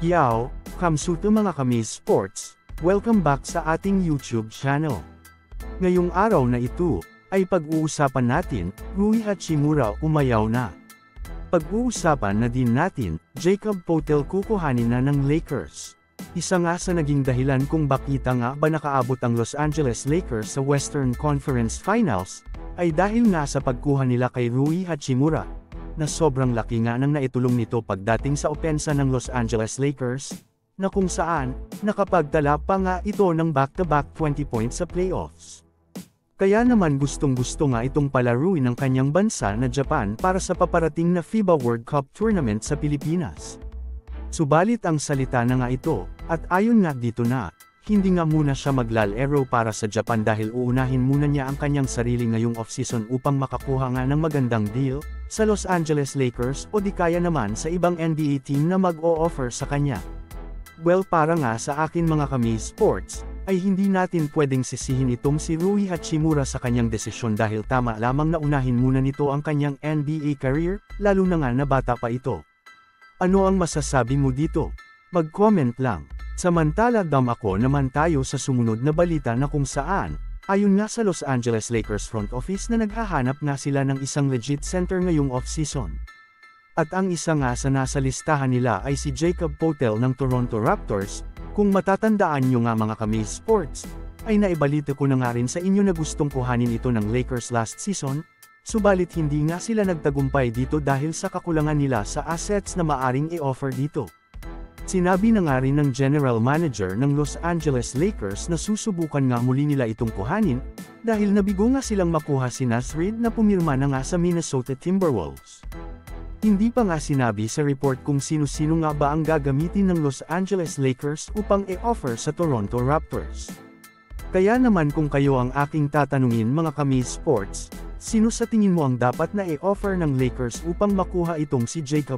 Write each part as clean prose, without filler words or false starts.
Yaw, kamsuto mga kamis sports, welcome back sa ating YouTube channel. Ngayong araw na ito, ay pag-uusapan natin, Hachimura Umayaw na. Pag-uusapan na din natin, Jakob kukuhanin na ng Lakers. Isa nga sa naging dahilan kung bakita nga ba nakaabot ang Los Angeles Lakers sa Western Conference Finals, ay dahil nga sa pagkuha nila kay Hachimura, na sobrang laki nga nang naitulong nito pagdating sa opensa ng Los Angeles Lakers, na kung saan, nakapagtala pa nga ito ng back-to-back 20 points sa playoffs. Kaya naman gustong-gusto nga itong palaruin ng kanyang bansa na Japan para sa paparating na FIBA World Cup Tournament sa Pilipinas. Subalit ang salita na nga ito, at ayon nga dito na, hindi nga muna siya maglalaro para sa Japan dahil uunahin muna niya ang kanyang sarili ngayong off-season upang makakuha nga ng magandang deal, sa Los Angeles Lakers o di kaya naman sa ibang NBA team na mag-o-offer sa kanya. Well, para nga sa akin mga kamis sports, ay hindi natin pwedeng sisihin itong si Hachimura sa kanyang desisyon dahil tama lamang na unahin muna nito ang kanyang NBA career, lalo na nga na bata pa ito. Ano ang masasabi mo dito? Mag-comment lang. Samantala ako naman tayo sa sumunod na balita na kung saan, ayon nga sa Los Angeles Lakers front office na naghahanap nga sila ng isang legit center ngayong off-season. At ang isa nga sa nasa listahan nila ay si Jakob ng Toronto Raptors. Kung matatandaan nyo nga mga kamis sports, ay naibalita ko na nga rin sa inyo na gustong kuhanin ito ng Lakers last season, subalit hindi nga sila nagtagumpay dito dahil sa kakulangan nila sa assets na maaring i-offer dito. Sinabi na nga rin ng general manager ng Los Angeles Lakers na susubukan nga muli nila itong kuhanin, dahil nabigo nga silang makuha si Reed na pumirma na nga sa Minnesota Timberwolves. Hindi pa nga sinabi sa report kung sino-sino nga ba ang gagamitin ng Los Angeles Lakers upang i-offer sa Toronto Raptors. Kaya naman kung kayo ang aking tatanungin mga kamis sports, sino sa tingin mo ang dapat na i-offer ng Lakers upang makuha itong si Jakob?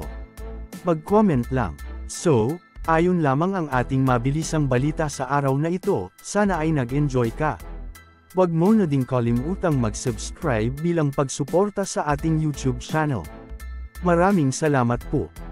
Mag-comment lang. So, ayon lamang ang ating mabilisang balita sa araw na ito, sana ay nag-enjoy ka. Huwag mo na ding kalimutang mag-subscribe bilang pagsuporta sa ating YouTube channel. Maraming salamat po.